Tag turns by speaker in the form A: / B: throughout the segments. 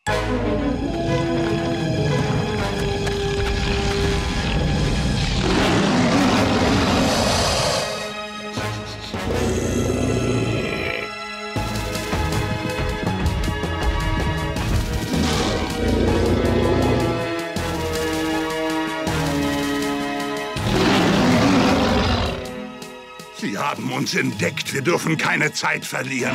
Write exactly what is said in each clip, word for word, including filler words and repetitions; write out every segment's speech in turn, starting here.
A: Sie haben uns entdeckt. Wir dürfen keine Zeit verlieren.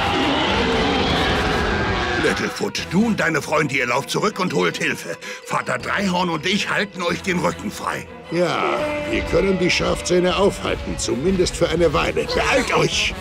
A: Littlefoot, du und deine Freunde, ihr lauft zurück und holt Hilfe. Vater Dreihorn und ich halten euch den Rücken frei.
B: Ja, wir können die Schafzähne aufhalten, zumindest für eine Weile. Beeilt euch!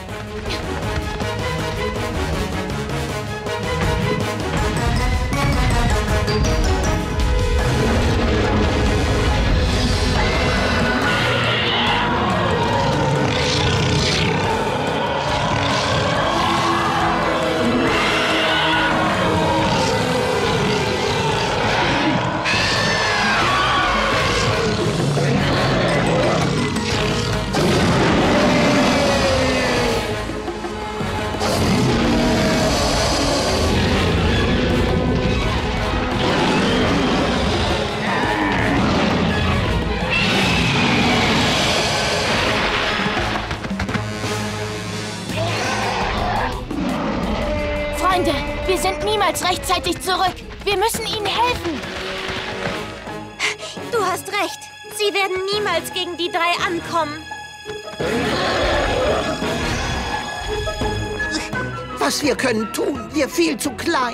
C: Freunde, wir sind niemals rechtzeitig zurück. Wir müssen ihnen helfen.
D: Du hast recht. Sie werden niemals gegen die drei ankommen.
E: Was wir können tun, wir viel zu klein.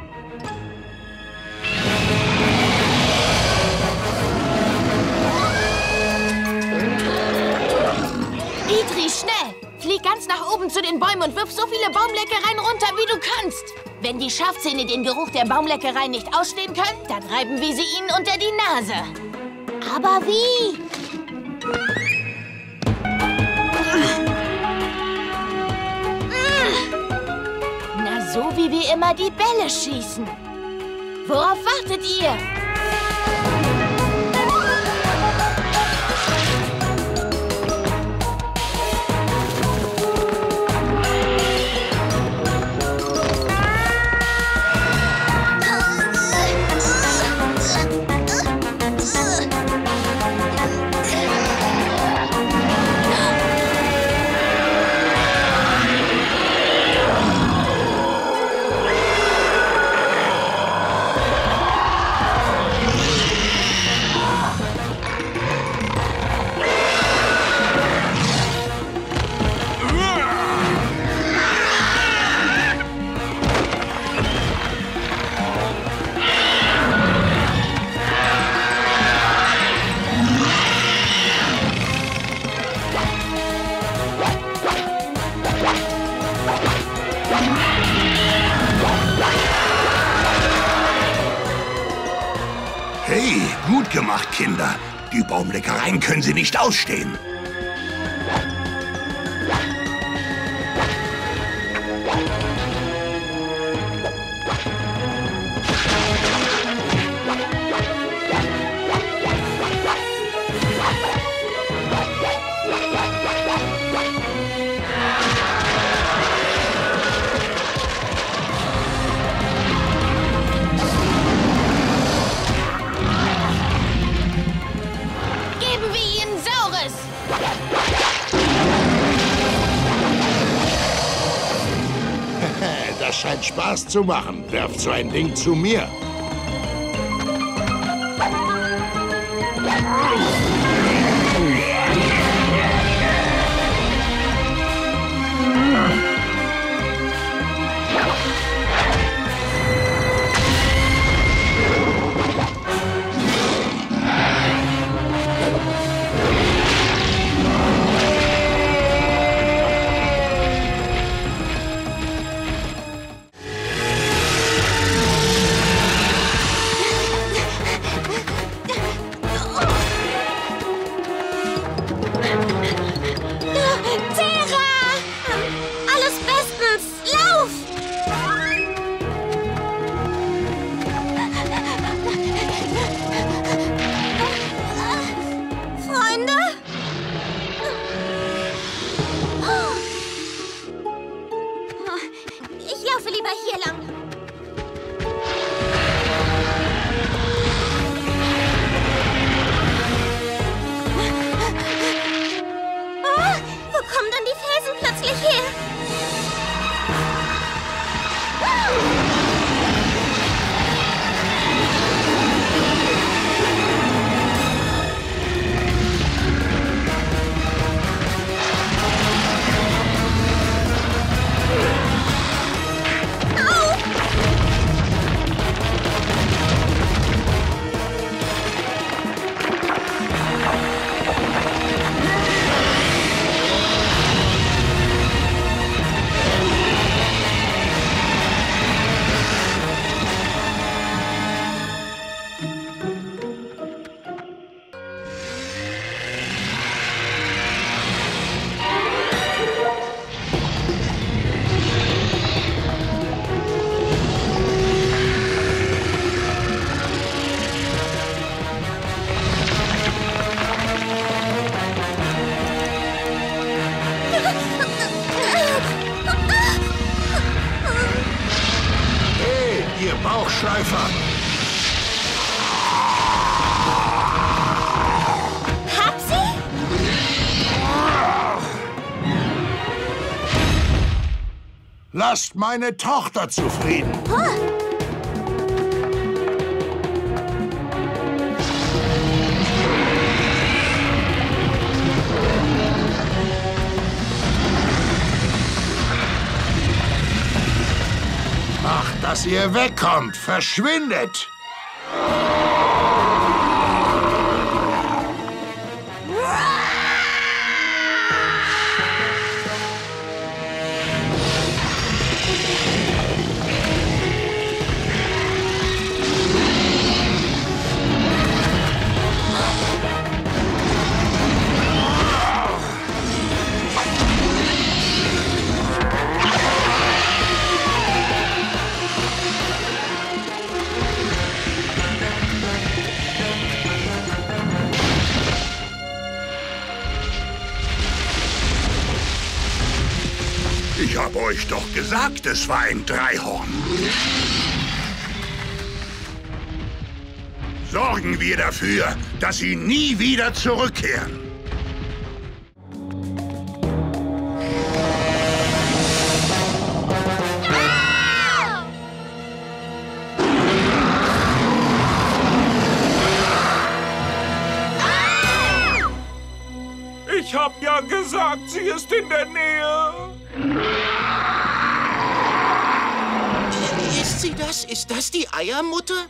C: Idri, schnell! Flieg ganz nach oben zu den Bäumen und wirf so viele Baumleckereien runter, wie du kannst. Wenn die Schafzähne den Geruch der Baumleckereien nicht ausstehen können, dann reiben wir sie ihnen unter die Nase. Aber wie? Na, so wie wir immer die Bälle schießen. Worauf wartet ihr?
A: Hey, gut gemacht, Kinder. Die Baumleckereien können sie nicht ausstehen.
B: Das scheint Spaß zu machen. Werft so ein Ding zu mir. ihr Bauchschleifer!
D: Hab sie?
B: Lasst meine Tochter zufrieden!
D: Huh.
B: Macht, dass ihr wegkommt! Verschwindet!
A: Ich habe euch doch gesagt, es war ein Dreihorn. Sorgen wir dafür, dass sie nie wieder zurückkehren.
F: Ich hab ja gesagt, sie ist in der Nähe.
E: Ist sie das? Ist das die Eiermutter?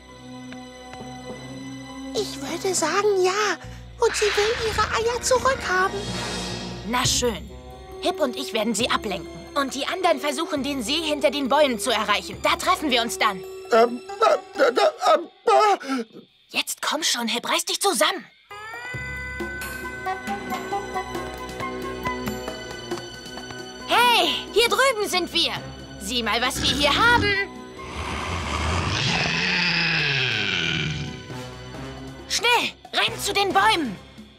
G: Ich würde sagen, ja. Und sie will ihre Eier zurückhaben.
C: Na schön. Hip und ich werden sie ablenken. Und die anderen versuchen, den See hinter den Bäumen zu erreichen. Da treffen wir uns dann.
B: Ähm, äh, äh, äh, äh.
C: Jetzt komm schon, Hip, reiß dich zusammen. Hey, hier drüben sind wir. Sieh mal, was wir hier haben. Schnell, renn zu den Bäumen.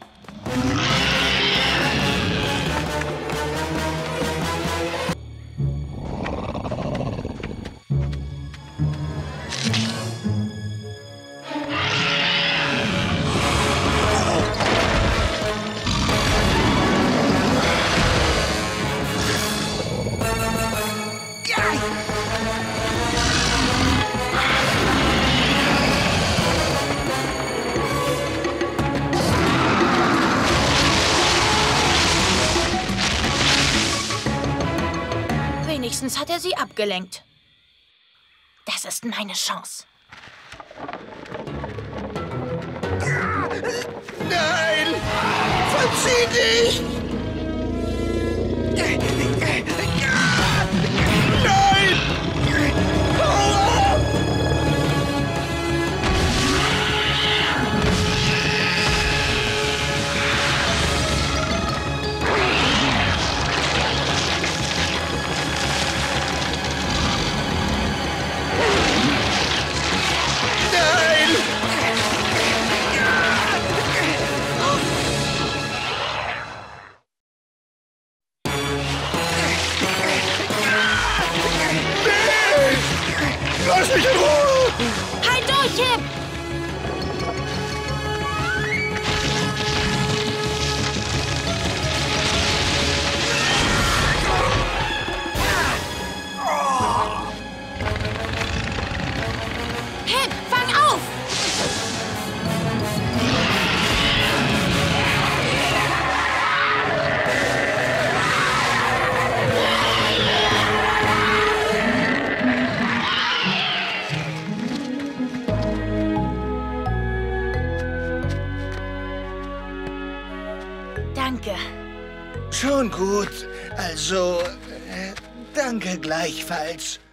C: Wenigstens hat er sie abgelenkt. Das ist meine Chance.
E: Nein! Verzieh dich! Nein! Hau ab! Lass mich in Ruhe!
C: Halt durch, Hip! Hip, fang auf! Danke.
E: Schon gut. Also, äh, danke gleichfalls.